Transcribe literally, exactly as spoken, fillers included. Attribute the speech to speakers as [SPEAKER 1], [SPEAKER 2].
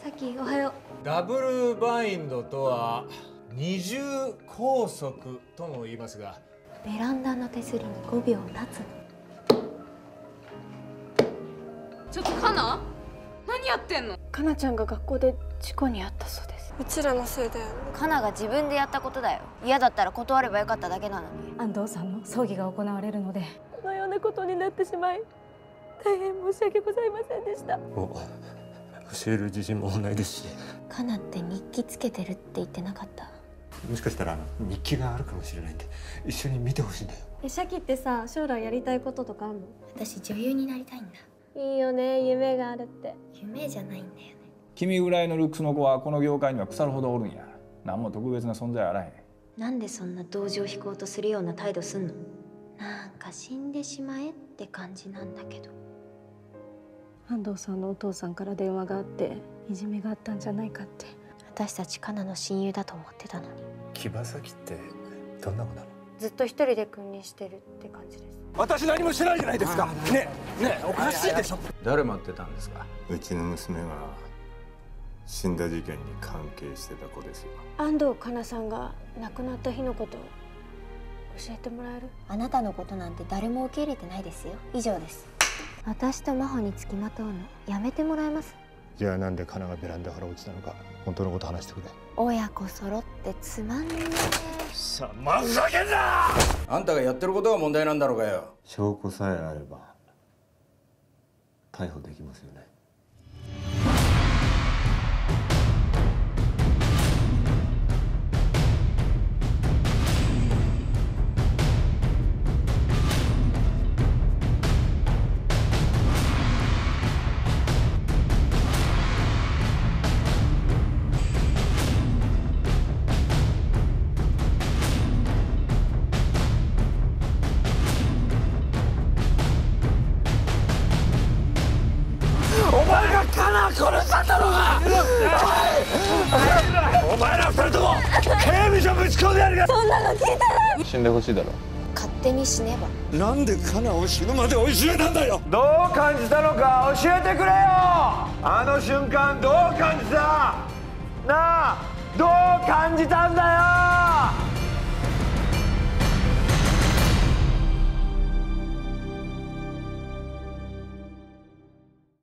[SPEAKER 1] さきおはよう。
[SPEAKER 2] ダブルバインドとは二重拘束とも言いますが、
[SPEAKER 1] ベランダの手すりにごびょう経つの。
[SPEAKER 3] ちょっとカナ、何やってんの？
[SPEAKER 4] カナちゃんが学校で事故に遭ったそうです。
[SPEAKER 5] うちらのせいだよね。
[SPEAKER 6] カナが自分でやったことだよ。嫌だったら断ればよかっただけなのに。
[SPEAKER 1] 安藤さんの葬儀が行われるので、
[SPEAKER 4] このようなことになってしまい大変申し訳ございませんでした。
[SPEAKER 7] もう教える自信もないですし。
[SPEAKER 1] カナって日記つけてるって言ってなかった？
[SPEAKER 7] もしかしたら日記があるかもしれないんで一緒に見てほしいんだよ。
[SPEAKER 5] え、シャキってさ、将来やりたいこととかあんの？
[SPEAKER 1] 私女優になりたいんだ。
[SPEAKER 5] いいよね、夢があるって。
[SPEAKER 1] 夢じゃないんだよね。
[SPEAKER 8] 君ぐらいのルックスの子はこの業界には腐るほどおるんや。何も特別な存在あらへん。
[SPEAKER 1] なんでそんな同情引こうとするような態度すんの？なんか死んでしまえって感じなんだけど。
[SPEAKER 4] 安藤さんのお父さんから電話があっていじめがあったんじゃないかって。
[SPEAKER 1] 私たちカナの親友だと思ってたのに。
[SPEAKER 7] 木場崎ってどんな子なの？
[SPEAKER 5] ずっと一人で君臨してるって感じです。
[SPEAKER 7] 私何もしてないじゃないですか。ねえねえ、おかしいでしょ。
[SPEAKER 2] 誰待ってたんですか？
[SPEAKER 9] うちの娘が死んだ事件に関係してた子ですよ。
[SPEAKER 4] 安藤カナさんが亡くなった日のこと教えてもらえる？
[SPEAKER 1] あなたのことなんて誰も受け入れてないですよ。以上です。私と真帆につきまとうのやめてもらえます？
[SPEAKER 7] じゃあなんでカナがベランダから落ちたのか本当のこと話してくれ。
[SPEAKER 1] 親子揃ってつまんねえ。
[SPEAKER 7] さまふざけんな！
[SPEAKER 10] あんたがやってることが問題なんだろうがよ。
[SPEAKER 9] 証拠さえあれば逮捕できますよね。
[SPEAKER 7] お前がカナ殺したんだろうが！お前ら二人とも刑務所ぶち込んでやるから！
[SPEAKER 1] そんなの聞いたら
[SPEAKER 7] 死んでほしいだろ。
[SPEAKER 1] 勝手に死ねば。
[SPEAKER 7] なんでカナを死ぬまで追い詰めたんだよ。
[SPEAKER 11] どう感じたのか教えてくれよ。あの瞬間どう感じた？なあ、どう感じたんだよ。